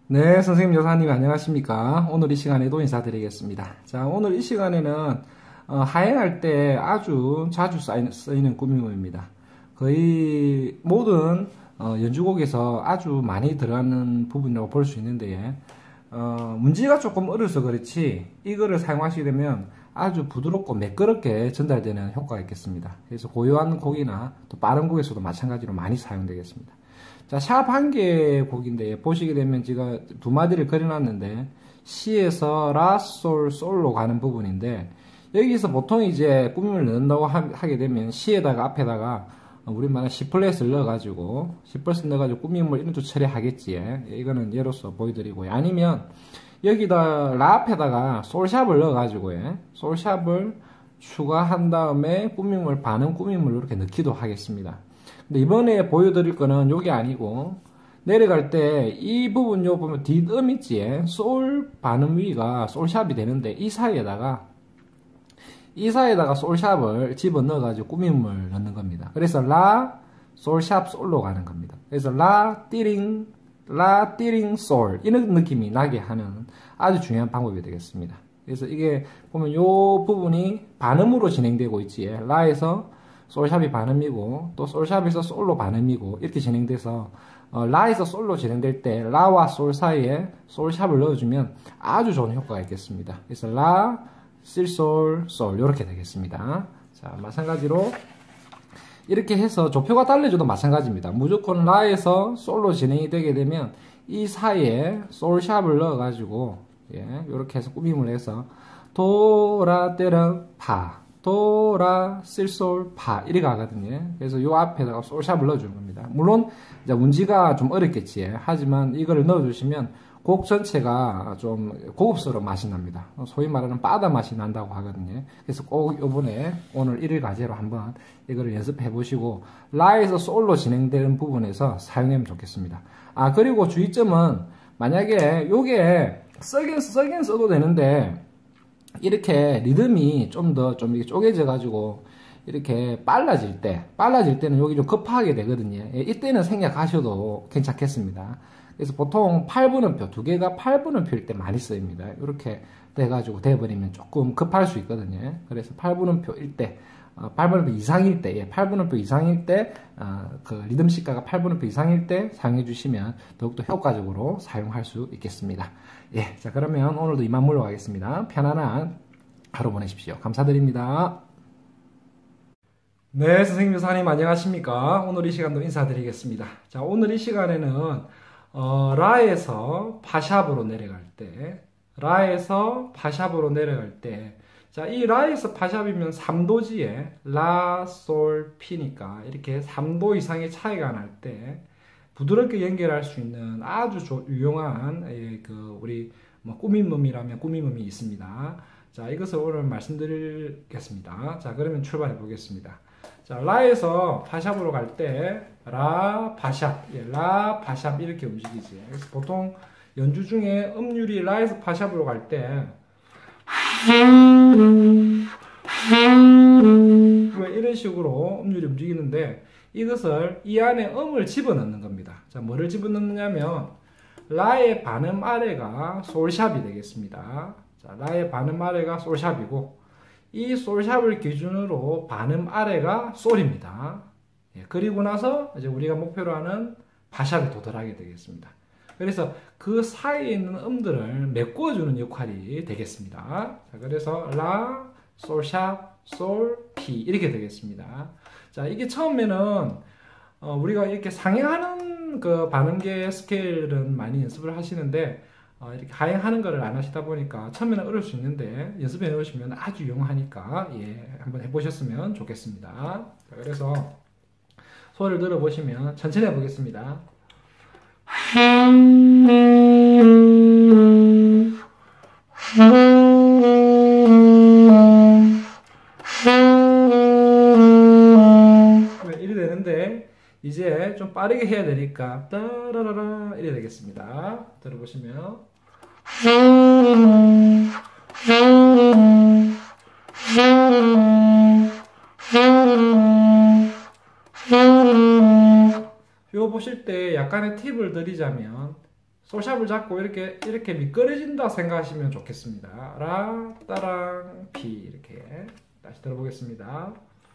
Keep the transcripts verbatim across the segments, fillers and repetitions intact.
네, 선생님, 여사님, 안녕하십니까? 오늘 이 시간에도 인사드리겠습니다. 자, 오늘 이 시간에는 어, 하행할 때 아주 자주 쓰이는, 쓰이는 꾸밈입니다. 거의 모든 어, 연주곡에서 아주 많이 들어가는 부분이라고 볼 수 있는데, 어, 문제가 조금 어려서 그렇지, 이거를 사용하시게 되면 아주 부드럽고 매끄럽게 전달되는 효과가 있겠습니다. 그래서 고요한 곡이나 또 빠른 곡에서도 마찬가지로 많이 사용되겠습니다. 자, 샵 한 개의 곡인데, 보시게 되면 제가 두 마디를 그려놨는데, C에서 라, 솔, 솔로 가는 부분인데, 여기서 보통 이제 꾸밈을 넣는다고 하게 되면, C에다가 앞에다가, 우리 말은 C 플랫을 넣어가지고, C 플랫을 넣어가지고 꾸밈을 이런 쪽 처리하겠지. 이거는 예로서 보여드리고요. 아니면, 여기다 라 앞에다가 솔샵을 넣어가지고, 솔샵을 추가한 다음에 꾸밈을, 반음 꾸밈을 이렇게 넣기도 하겠습니다. 근데 이번에 보여드릴 거는 요게 아니고, 내려갈 때 이 부분 요 보면 뒷음 있지? 솔 반음 위가 솔샵이 되는데 이 사이에다가 이 사이에다가 솔샵을 집어 넣어가지고 꾸밈을 넣는 겁니다. 그래서 라, 솔샵, 솔로 가는 겁니다. 그래서 라, 띠링, 라, 띠링, 솔 이런 느낌이 나게 하는 아주 중요한 방법이 되겠습니다. 그래서 이게 보면 요 부분이 반음으로 진행되고 있지. 라에서 솔샵이 반음이고 또 솔샵에서 솔로 반음이고 이렇게 진행돼서 어, 라에서 솔로 진행될 때 라와 솔 사이에 솔샵을 넣어주면 아주 좋은 효과가 있겠습니다. 그래서 라, 실솔, 솔 이렇게 되겠습니다. 자, 마찬가지로 이렇게 해서 조표가 달래줘도 마찬가지입니다. 무조건 라에서 솔로 진행이 되게 되면 이 사이에 솔샵을 넣어가지고 예, 이렇게 해서 꾸밈을 해서 도, 라, 때라, 파 도, 라, 실, 솔, 파 이렇게 가거든요. 그래서 요 앞에다가 솔샵을 넣어주는 겁니다. 물론 이제 문제가 좀 어렵겠지. 하지만 이걸 넣어주시면 곡 전체가 좀 고급스러운 맛이 납니다. 소위 말하는 바다 맛이 난다고 하거든요. 그래서 꼭 요번에 오늘 일 일 과제로 한번 이거를 연습해 보시고 라에서 솔로 진행되는 부분에서 사용하면 좋겠습니다. 아, 그리고 주의점은 만약에 요게 쓰긴 쓰긴 써도 되는데 이렇게 리듬이 좀 더 좀 이렇게 쪼개져 가지고 이렇게 빨라질 때 빨라질 때는 여기 좀 급하게 되거든요. 이때는 생략하셔도 괜찮겠습니다. 그래서 보통 팔 분음표 두 개가 팔 분음표일 때 많이 쓰입니다. 이렇게 돼가지고 돼버리면 조금 급할 수 있거든요. 그래서 팔 분음표일 때 어, 팔 분음표 이상일 때, 예, 팔 분음표 이상일 때, 어, 그 리듬 시가가 팔 분음표 이상일 때 사용해 주시면 더욱더 효과적으로 사용할 수 있겠습니다. 예, 자, 그러면 오늘도 이만 물러가겠습니다. 편안한 하루 보내십시오. 감사드립니다. 네, 선생님, 여사님, 안녕하십니까? 오늘 이 시간도 인사드리겠습니다. 자, 오늘 이 시간에는, 어, 라에서 파샵으로 내려갈 때, 라에서 파샵으로 내려갈 때, 자, 이 라에서 파샵이면 삼 도지에 라, 솔, 피니까 이렇게 삼 도 이상의 차이가 날 때 부드럽게 연결할 수 있는 아주 조, 유용한 예, 그 우리 뭐 꾸밈음이라면 꾸밈음이 있습니다. 자, 이것을 오늘 말씀드리겠습니다. 자, 그러면 출발해 보겠습니다. 자, 라에서 파샵으로 갈 때 라, 파샵, 예, 라, 파샵 이렇게 움직이지. 그래서 보통 연주 중에 음률이 라에서 파샵으로 갈 때 이런 식으로 음률이 움직이는데 이것을 이 안에 음을 집어넣는 겁니다. 자, 뭐를 집어넣느냐면 라의 반음 아래가 솔샵이 되겠습니다. 자, 라의 반음 아래가 솔샵이고 이 솔샵을 기준으로 반음 아래가 솔입니다. 예, 그리고 나서 이제 우리가 목표로 하는 파샵에 도달하게 되겠습니다. 그래서 그 사이에 있는 음들을 메꿔주는 역할이 되겠습니다. 자, 그래서 라, 솔샵, 솔, 피 이렇게 되겠습니다. 자, 이게 처음에는 어, 우리가 이렇게 상행하는 그 반음계 스케일은 많이 연습을 하시는데 어, 이렇게 하행하는 거를 안 하시다 보니까 처음에는 어려울 수 있는데 연습해 놓으시면 아주 유용하니까 예, 한번 해보셨으면 좋겠습니다. 자, 그래서 소리를 들어보시면 천천히 해보겠습니다. 이래 되는데 이제 좀 빠르게 해야 되니까 따라라라 이래 되겠습니다. 들어보시면 이거 보실 때 약간의 팁을 드리자면 솔샵을 잡고 이렇게 이렇게 미끄러진다 생각하시면 좋겠습니다. 라, 따랑, 피 이렇게 다시 들어보겠습니다.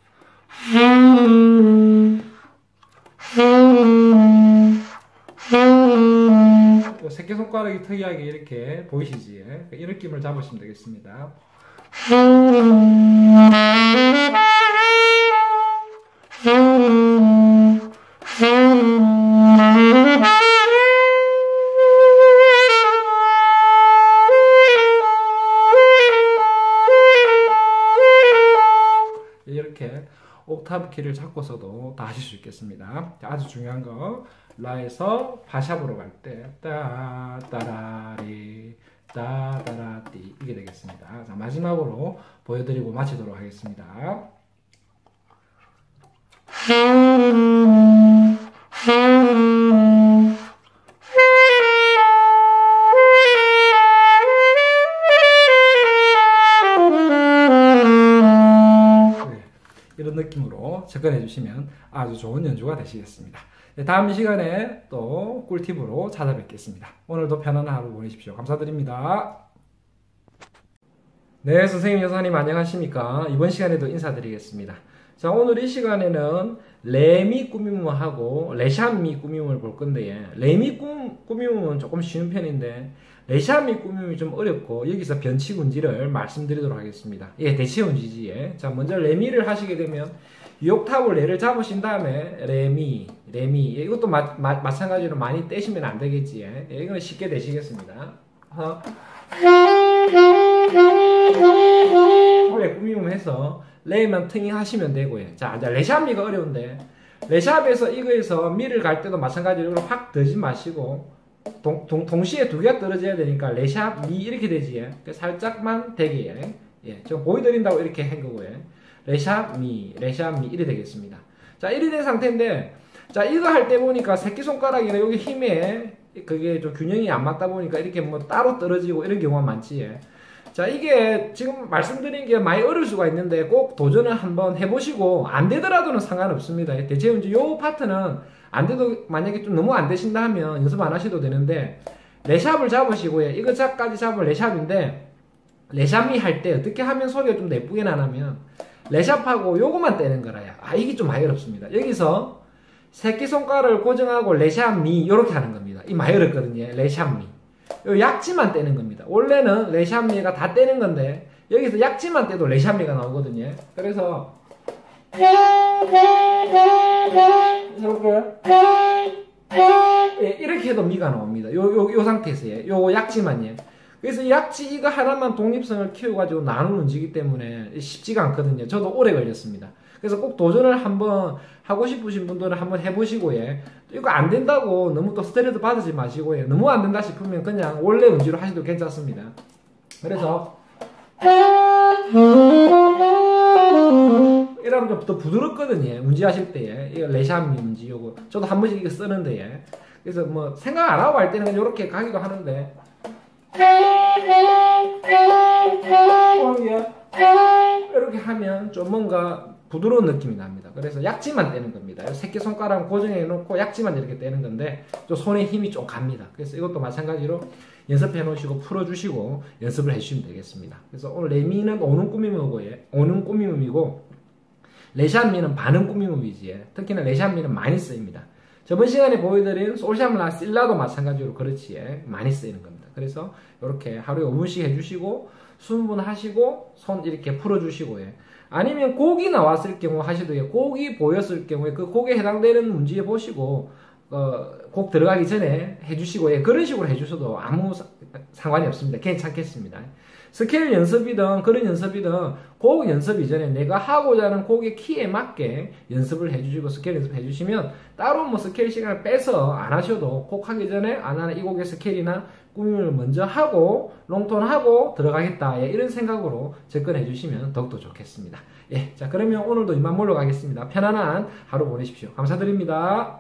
새끼손가락이 특이하게 이렇게 보이시지? 이 느낌을 잡으시면 되겠습니다. 이렇게 옥타브 키를 잡고서도 다 하실 수 있겠습니다. 아주 중요한 거 라에서 바샵으로 갈 때 따 따라리 따따라띠 이게 되겠습니다. 자, 마지막으로 보여드리고 마치도록 하겠습니다. 이런 느낌으로 접근해 주시면 아주 좋은 연주가 되시겠습니다. 네, 다음 시간에 또 꿀팁으로 찾아뵙겠습니다. 오늘도 편안한 하루 보내십시오. 감사드립니다. 네, 선생님, 여사님 안녕하십니까? 이번 시간에도 인사드리겠습니다. 자, 오늘 이 시간에는 레미 꾸미움하고 레샤미 꾸미움을 볼 건데, 레미 꾸미움은 조금 쉬운 편인데 레샤미 꾸미움이 좀 어렵고 여기서 변치군지를 말씀드리도록 하겠습니다. 예, 대치운지지에. 자, 먼저 레미를 하시게 되면 이 옥타브 레를 잡으신 다음에 레미, 레미 이것도 마, 마, 마찬가지로 많이 떼시면 안 되겠지. 예, 이거는 쉽게 되시겠습니다. 어. 왜 꾸미움 해서 레만 팅잉 하시면 되고요. 자, 이제 레샤미가 어려운데 레샵에서 이거에서 미를 갈 때도 마찬가지로 확 들지 마시고 동, 동, 동시에 두 개가 떨어져야 되니까 레샵, 미 이렇게 되지. 예. 살짝만 되게 예. 좀 보여드린다고 이렇게 한 거고요. 레샵, 미, 레샵, 미 이래 되겠습니다. 자, 이래 된 상태인데 자, 이거 할 때 보니까 새끼손가락이나 여기 힘에 그게 좀 균형이 안 맞다 보니까 이렇게 뭐 따로 떨어지고 이런 경우가 많지. 예. 자, 이게 지금 말씀드린 게 많이 어려울 수가 있는데 꼭 도전을 한번 해보시고 안 되더라도는 상관없습니다. 대체 이제 요 파트는 안 돼도 만약에 좀 너무 안 되신다 하면 연습 안 하셔도 되는데 레샵을 잡으시고 예, 이거까지 잡을 레샵인데 레샵미 할 때 어떻게 하면 소리가 좀 예쁘게 나냐면 레샵하고 요거만 떼는 거라야. 아, 이게 좀 많이 어렵습니다. 여기서 새끼손가락을 고정하고 레샵미 요렇게 하는 겁니다. 이 많이 어렵거든요. 레샵미 요 약지만 떼는 겁니다. 원래는 레샵미가 다 떼는 건데 여기서 약지만 떼도 레샵미가 나오거든요. 그래서 예, 이렇게 해도 미가 나옵니다. 요, 요, 요 상태에서 예. 요 약지만요. 그래서 약지 이거 하나만 독립성을 키워가지고 나누는 지기 때문에 쉽지가 않거든요. 저도 오래 걸렸습니다. 그래서 꼭 도전을 한번 하고 싶으신 분들은 한번 해보시고 예. 이거 안 된다고 너무 또 스트레스 받으지 마시고 예. 너무 안 된다 싶으면 그냥 원래 운지로 하셔도 괜찮습니다. 그래서 이러면 좀 더 부드럽거든요. 운지 하실 때 이거 레샵미 운지 요거 저도 한 번씩 이거 쓰는데 예. 그래서 뭐 생각 안 하고 할 때는 그냥 이렇게 가기도 하는데 이렇게 하면 좀 뭔가 부드러운 느낌이 납니다. 그래서 약지만 떼는 겁니다. 새끼손가락 고정해 놓고 약지만 이렇게 떼는 건데 좀 손에 힘이 좀 갑니다. 그래서 이것도 마찬가지로 연습해 놓으시고 풀어주시고 연습을 해주시면 되겠습니다. 그래서 오늘 레미는 오는 꾸미음이고 오는 꾸미음이고 레샵미는 반응 꾸미음이지. 특히나 레샵미는 많이 쓰입니다. 저번 시간에 보여드린 솔샵라 실라도 마찬가지로 그렇지 많이 쓰이는 겁니다. 그래서 이렇게 하루에 오 분씩 해주시고 순분하시고 손 이렇게 풀어주시고 예. 아니면 곡이 나왔을 경우 하셔도 예. 곡이 보였을 경우에 그 곡에 해당되는 문제 보시고 어, 곡 들어가기 전에 해주시고 예. 그런 식으로 해주셔도 아무 사, 상관이 없습니다. 괜찮겠습니다. 스케일 연습이든 그런 연습이든 곡 연습 이전에 내가 하고자 하는 곡의 키에 맞게 연습을 해주시고 스케일 연습 해주시면 따로 뭐 스케일 시간을 빼서 안 하셔도 곡 하기 전에 아 나는 이 곡의 스케일이나 꾸밈을 먼저 하고 롱톤 하고 들어가겠다 예, 이런 생각으로 접근해 주시면 더욱더 좋겠습니다. 예, 자 그러면 오늘도 이만 물러가겠습니다. 편안한 하루 보내십시오. 감사드립니다.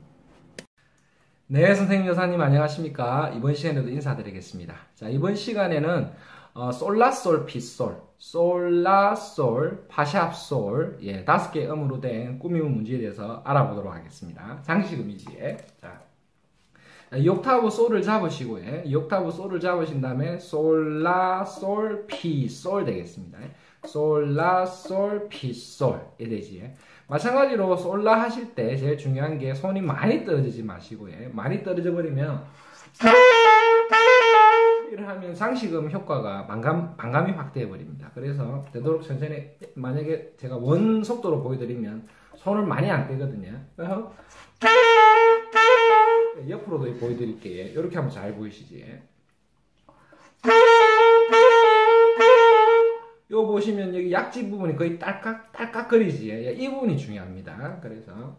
네, 선생님 여사님 안녕하십니까? 이번 시간에도 인사드리겠습니다. 자, 이번 시간에는 어, 솔라솔 피솔, 솔라솔, 파샵솔, 예, 다섯 개 음으로 된 꾸미움 문제에 대해서 알아보도록 하겠습니다. 장식음이지에. 자, 이 옥타브 솔을 잡으시고, 예. 이 옥타브 솔을 잡으신 다음에 솔, 라, 솔, 피, 솔 되겠습니다. 솔, 라, 솔, 피, 솔. 이 되지. 예. 마찬가지로 솔, 라 하실 때 제일 중요한 게 손이 많이 떨어지지 마시고, 예. 많이 떨어져 버리면 이를 하면 상식음 효과가 반감, 반감이 확대해 버립니다. 그래서 되도록 천천히, 만약에 제가 원 속도로 보여드리면 손을 많이 안 떼거든요. 그래서 옆으로도 보여드릴게요. 이렇게 하면 잘 보이시지. 요 보시면 여기 약지 부분이 거의 딸깍 딸깍거리지. 이 부분이 중요합니다. 그래서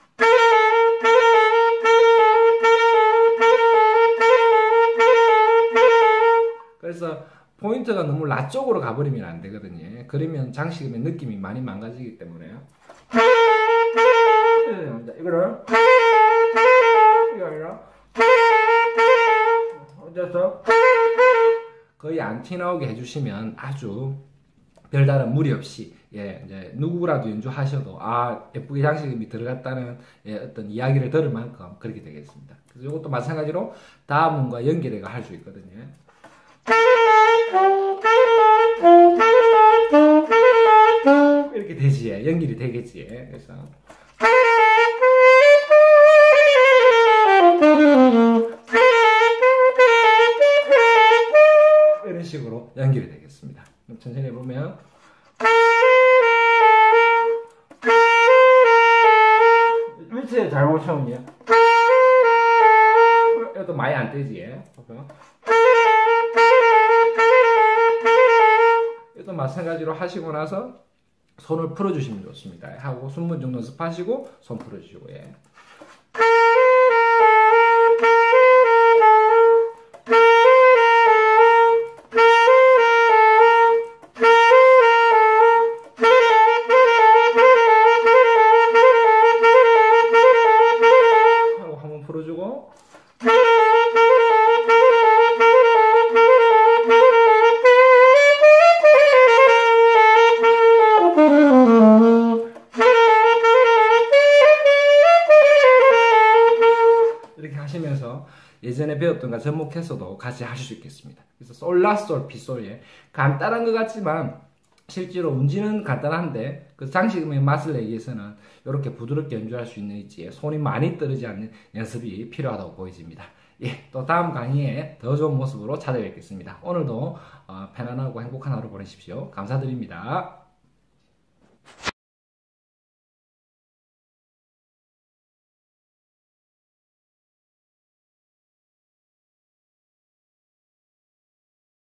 그래서 포인트가 너무 라 쪽으로 가버리면 안 되거든요. 그러면 장식음의 느낌이 많이 망가지기 때문에요. 이거를 이거 아니라 어째서 거의 안 튀나오게 해주시면 아주 별다른 무리 없이, 예, 이제 누구라도 연주하셔도 아 예쁘게 장식음이 들어갔다는, 예, 어떤 이야기를 들을 만큼 그렇게 되겠습니다. 그래서 이것도 마찬가지로 다음음과 연결해가 할 수 있거든요. 이렇게 되지, 예, 연결이 되겠지. 예. 그래서 이런 식으로 연결이 되겠습니다. 천천히 해보면 위치에 잘못 쳐오냐? 이것도 많이 안 떼지. 이것도 마찬가지로 하시고 나서 손을 풀어주시면 좋습니다. 하고 숨문 정도 연습하시고 손 풀어주시고, 예. 하고 한번 풀어주고 이렇게 하시면서 예전에 배웠던 거 접목해서도 같이 하실 수 있겠습니다. 그래서 솔, 라, 솔, 피, 솔. 간단한 것 같지만 실제로 운지는 간단한데 그 장식음의 맛을 내기 위해서는 이렇게 부드럽게 연주할 수 있는 있지에 손이 많이 떨어지지 않는 연습이 필요하다고 보여집니다. 예, 또 다음 강의에 더 좋은 모습으로 찾아뵙겠습니다. 오늘도 어, 편안하고 행복한 하루 보내십시오. 감사드립니다.